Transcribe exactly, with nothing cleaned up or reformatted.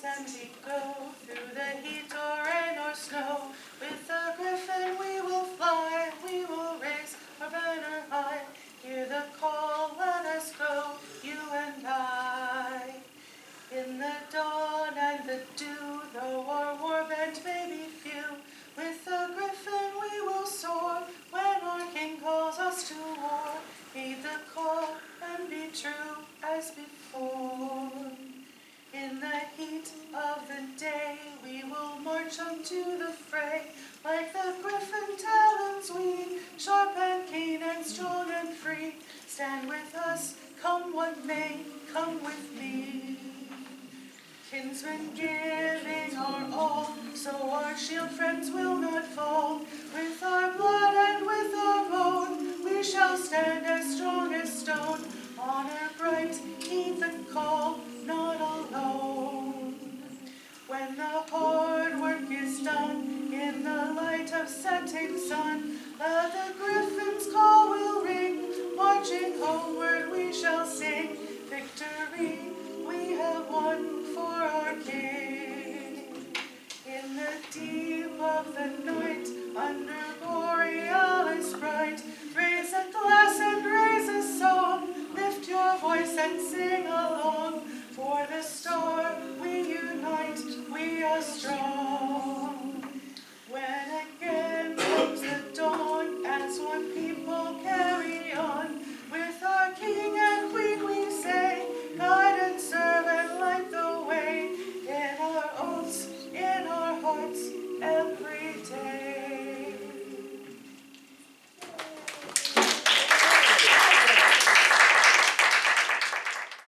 and we go through the heat or rain or snow. With the griffin we will fly, we will raise our banner high. Hear the call, let us go, you and I. In the dawn and the dew, though our warband may be few, with the griffin we will soar, when our king calls us to war. Heed the call and be true as before. In the heat of the day we will march unto the fray, like the griffin talons we, sharp and keen and strong and free. Stand with us, come what may, come with me. Kinsmen giving our all, so our shield friends will not fall. With our blood and with our bone, we shall stand as strong as stone. Honor bright, heed the call, not alone. When the hard work is done, in the light of setting sun, let the griffin's call will ring. Marching homeward we shall sing, victory we have won for our King. In the deep of the night, under borealis bright, raise a glass and raise a song, lift your voice and sing along. For the star we unite, we are strong.